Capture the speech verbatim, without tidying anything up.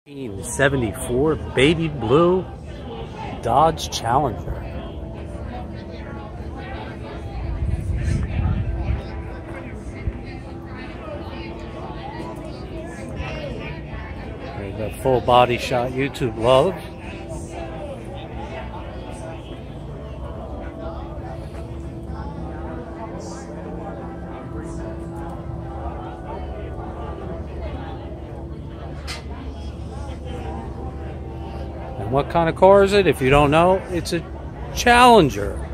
nineteen seventy-four baby blue Dodge Challenger. There's a full body shot YouTube love. And what kind of car is it? If you don't know, it's a Challenger.